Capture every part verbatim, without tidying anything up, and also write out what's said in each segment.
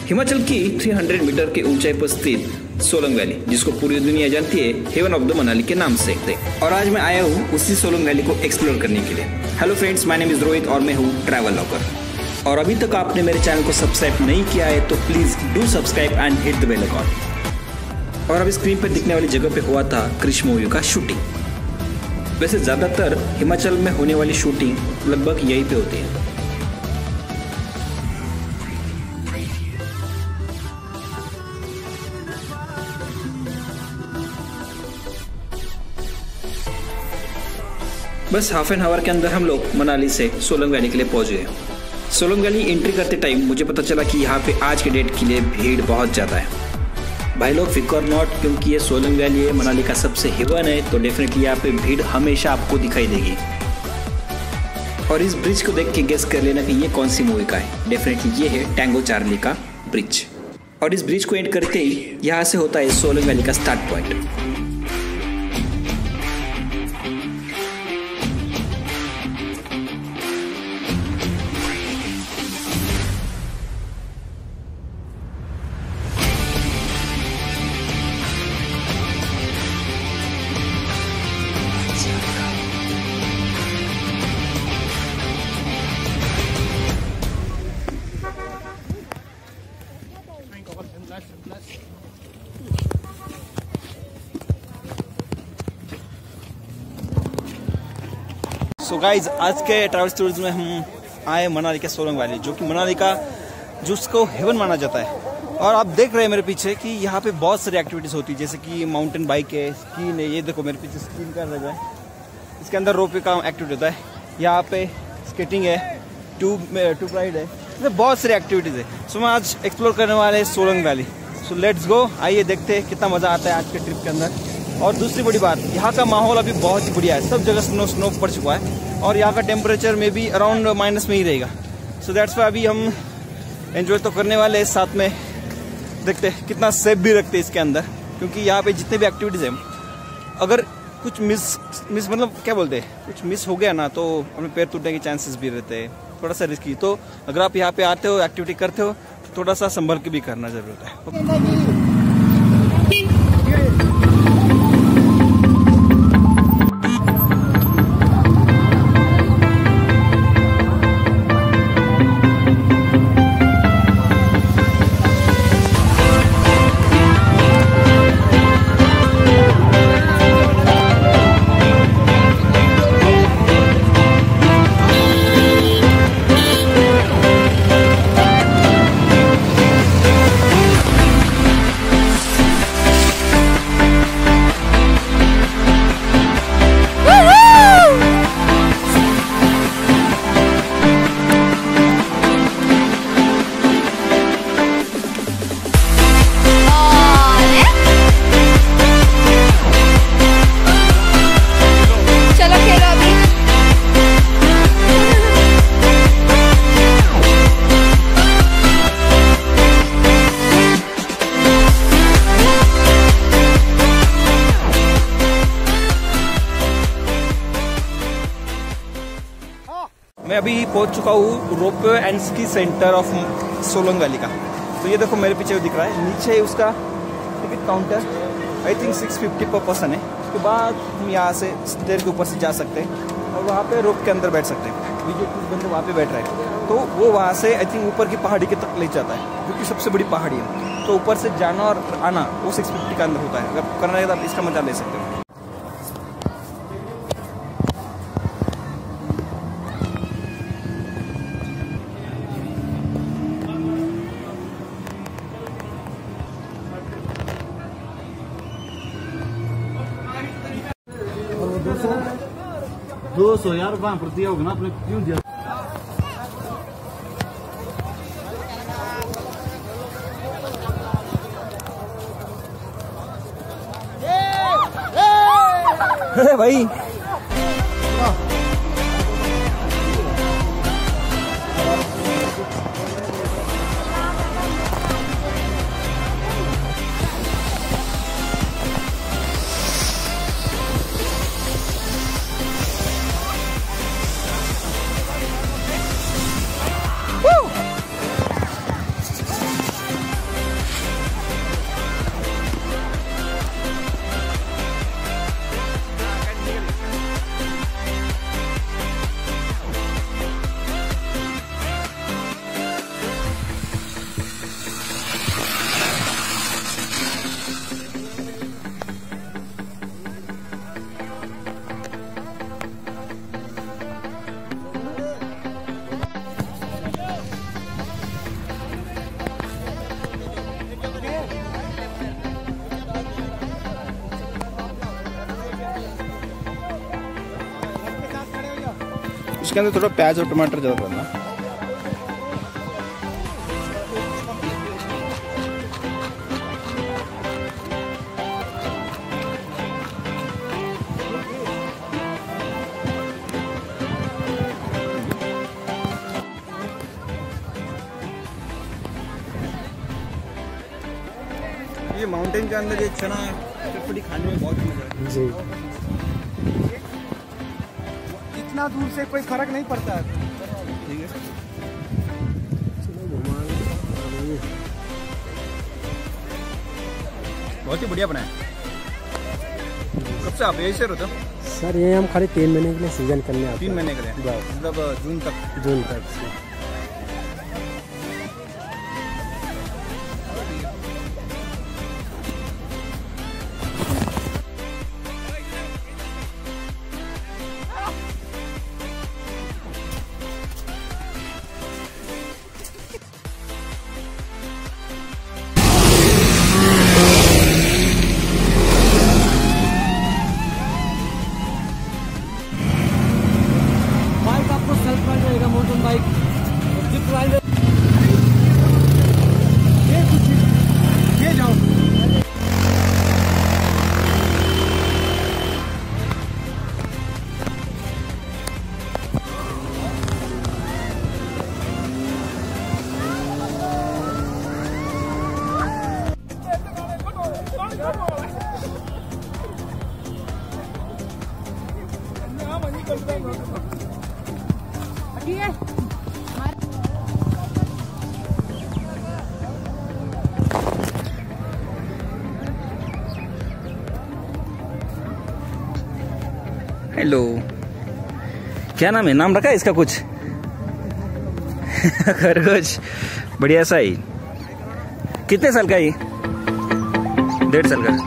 हिमाचल की तीन सौ मीटर के ऊंचाई पर स्थित सोलंग वैली, जिसको पूरी दुनिया जानती है हेवन ऑफ द मनाली के नाम से, और आज मैं आया हूँ उसी सोलंग वैली को एक्सप्लोर करने के लिए। Hello friends, my name is Rohit और मैं हूँ ट्रैवल ब्लॉगर। और अभी तक आपने मेरे चैनल को सब्सक्राइब नहीं किया है तो please do subscribe and hit the bell icon. और अभी स्क्रीन पर दिखने वाली जगह पे हुआ था क्रिश मूवी का शूटिंग। वैसे ज्यादातर हिमाचल में होने वाली शूटिंग लगभग यहीं पे होती है। बस हाफ एन आवर के अंदर हम लोग मनाली से सोलंग वैली के लिए पहुंच गए। सोलंग वैली एंट्री करते टाइम मुझे पता चला कि यहाँ पे आज के डेट के लिए भीड़ बहुत ज़्यादा है। भाई लोग फिकर नॉट, क्योंकि ये सोलंग वैली है, मनाली का सबसे हेवन है, तो डेफिनेटली यहाँ पे भीड़ हमेशा आपको दिखाई देगी। और इस ब्रिज को देख के गेस कर लेना कि ये कौन सी मूवी का है। डेफिनेटली ये है टैंगो चार्ली का ब्रिज। और इस ब्रिज को एंड करते ही यहाँ से होता है सोलंग वैली का start point. So so guys, आज के ट्रैवल स्टोरीज में हम आए मनाली के सोलंग वैली, जो कि मनाली का जिसको हेवन माना जाता है। और आप देख रहे हैं मेरे पीछे कि यहाँ पे बहुत सारी एक्टिविटीज़ होती है, जैसे कि माउंटेन बाइक है, स्कीन है। ये देखो मेरे पीछे स्कीन कर रहा है, इसके अंदर रोपवे का एक्टिविटी होता है। यहाँ पे स्केटिंग है, ट्यूब ट्यूब राइड है, तो बहुत सारी एक्टिविटीज़ है। सो so मैं आज एक्सप्लोर करने वाले हैं Solang valley. So let's go, आइए देखते हैं कितना मज़ा आता है आज के ट्रिप के अंदर। और दूसरी बड़ी बात, यहाँ का माहौल अभी बहुत ही बढ़िया है, सब जगह स्नो स्नो पड़ चुका है और यहाँ का टेम्परेचर में भी अराउंड माइनस में ही रहेगा। सो दैट्स वाई अभी हम एंजॉय तो करने वाले हैं, साथ में देखते हैं कितना सेफ भी रखते हैं इसके अंदर, क्योंकि यहाँ पे जितने भी एक्टिविटीज़ हैं, अगर कुछ मिस मिस मतलब क्या बोलते हैं, कुछ मिस हो गया ना तो अपने पैर टूटने के चांसेस भी रहते हैं, थोड़ा सा रिस्की। तो अगर आप यहाँ पे आते हो, एक्टिविटी करते हो, तो थोड़ा सा संभल के भी करना जरूरत है। मैं अभी पहुंच चुका हूँ ropeway and ski centre of Solang valley का। तो ये देखो मेरे पीछे दिख रहा है, नीचे उसका ticket counter I think six fifty per person है। उसके बाद हम यहाँ से स्टेयर के ऊपर से जा सकते हैं और वहाँ पे रोप के अंदर बैठ सकते हैं। अभी जो कुछ बंदे वहाँ पे बैठ रहे हैं, तो वो वहाँ से आई थिंक ऊपर की पहाड़ी के तक ले जाता है, क्योंकि सबसे बड़ी पहाड़ी है। तो ऊपर से जाना और आना वो सिक्स फिफ्टी का अंदर होता है। अगर करना है तो आप इसका मजा ले सकते हो। दो सौ यार वहां पर दिया होगा ना आपने, क्यों दिया? अरे भाई उसके अंदर थोड़ा प्याज और टमाटर ज़्यादा डालना। ये माउंटेन के अंदर ये चना चटपटी खाने में बहुत मजा है जी। इतना दूर से कोई फर्क नहीं पड़ता है। ठीक है, बहुत ही बढ़िया बनाया। कब से आप यही से रहते हो? सर ये हम खाली तीन महीने के लिए सीजन करने आते हैं। तीन महीने के लिए मतलब जून तक? जून तक से। माउंटेन बाइक जिप राइड ये कुछ ये जाओ। हेलो, क्या नाम है? नाम रखा है इसका कुछ? खरगोश, बढ़िया सा ही। कितने साल का है? डेढ़ साल का।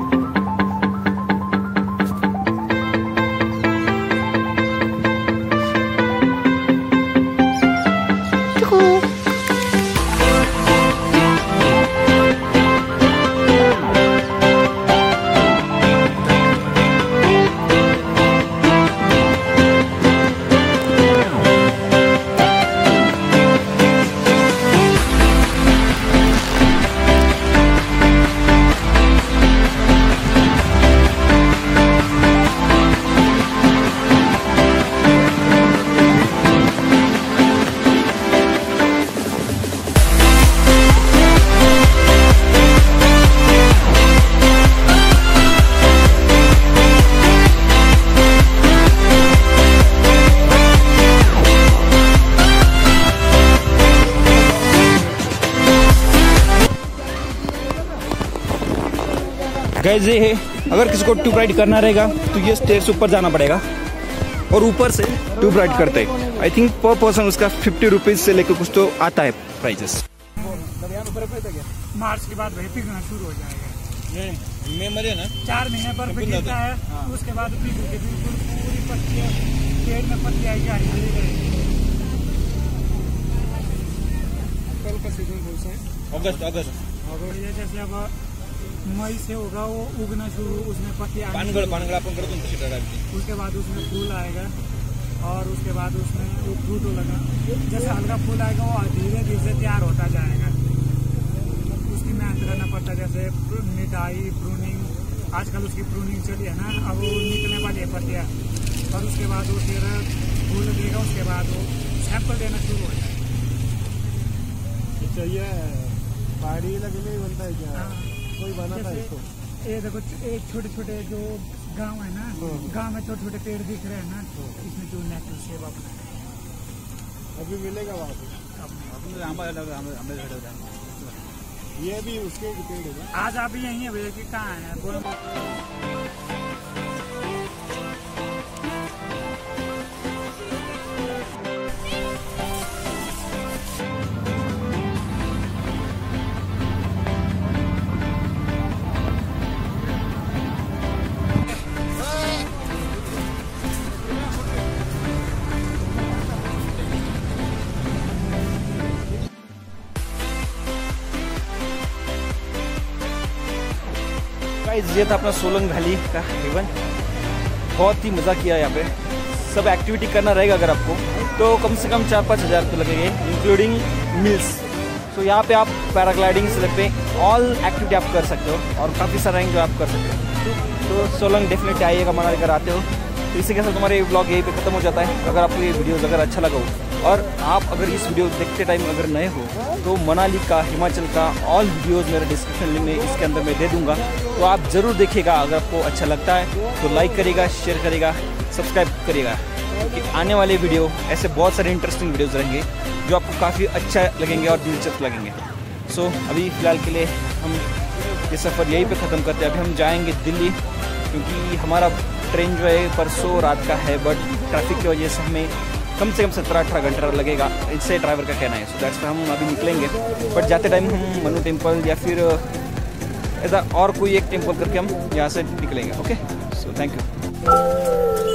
गाइस ये है, अगर किसी को ट्यूब राइड करना रहेगा तो ये स्टेयर्स ऊपर जाना पड़ेगा और ऊपर से ट्यूब राइड करते हैं। आई थिंक पर पर्सन उसका फिफ्टी रुपीज से लेकर कुछ तो आता है प्राइजेस। मार्च के बाद भाई पिघलना शुरू हो जाएगा। मई महीने ना चार महीने पर पिघलता है। हाँ। उसके बाद पिघल के बिल्कुल पूरी पत्तियां पेड़ में पत्ती आएगी हरी हरी। कल का सीजन कौन सा है? अगस्त अगस्त ये जैसे अब मई से होगा वो उगना शुरू, उसमें पत्ती पानगढ़ पानगढ़ अपन कर दूं। उसके बाद उसमें फूल आएगा और उसके बाद उसमें वो फ्रूट लगा। जैसे हल्का फूल आएगा वो धीरे धीरे तैयार होता जाएगा। उसकी मेहनत करना पड़ता है, जैसे मिटाई प्रूनिंग। आजकल उसकी प्रूनिंग चली है ना, अब वो निकलने वाली है पत्तियाँ और उसके बाद वो फिर फूल देगा। उसके बाद वो सैंपल देना शुरू हो जाएगा। चाहिए पहाड़ी इलाके में बनता है क्या? कोई बनाता है इसको? ये देखो एक छोटे छोटे जो गांव है ना, गांव में छोटे छोटे पेड़ दिख रहे हैं ना, इसमें जो नेचुरल सेवा बनाया अभी मिलेगा वहाँ पे। ये भी उसके पेड़ है। आज आप यही है भैया कि कहाँ है? ये था अपना सोलंग वैली का हेवन। बहुत ही मज़ा किया यहाँ पे। सब एक्टिविटी करना रहेगा अगर आपको, तो कम से कम चार पाँच हज़ार रुपये लगेंगे इंक्लूडिंग मील्स। तो यहाँ पे आप पैराग्लाइडिंग से पे ऑल एक्टिविटी आप कर सकते हो और काफ़ी सारा जो आप कर सकते हो। तो सोलंग डेफिनेटली आइएगा मनाली अगर आते हो। तो इसी के साथ हमारे ब्लॉग यहीं पे ख़त्म हो जाता है। अगर आपको ये वीडियोज़ अगर अच्छा लगा हो और आप अगर इस वीडियो देखते टाइम अगर नए हो तो मनाली का, हिमाचल का ऑल वीडियोज़ मेरे डिस्क्रिप्शन लिंक में इसके अंदर मैं दे दूँगा, तो आप ज़रूर देखिएगा। अगर आपको अच्छा लगता है तो लाइक करिएगा, शेयर करिएगा, सब्सक्राइब करिएगा, क्योंकि आने वाले वीडियो ऐसे बहुत सारे इंटरेस्टिंग वीडियोज़ रहेंगे जो आपको काफ़ी अच्छा लगेंगे और दिलचस्प लगेंगे। सो so, अभी फ़िलहाल के लिए हम ये सफ़र यहीं पे ख़त्म करते हैं। अभी हम जाएंगे दिल्ली, क्योंकि हमारा ट्रेन जो है परसों रात का है, बट ट्रैफिक की वजह से हमें कम से कम सत्रह अठारह घंटा लगेगा, इससे ड्राइवर का कहना है। सो दैट्स हम अभी निकलेंगे, बट जाते टाइम हम मनु टेम्पल या फिर ऐसा और कोई एक टेम्पल करके हम यहाँ से निकलेंगे। Okay, so thank you.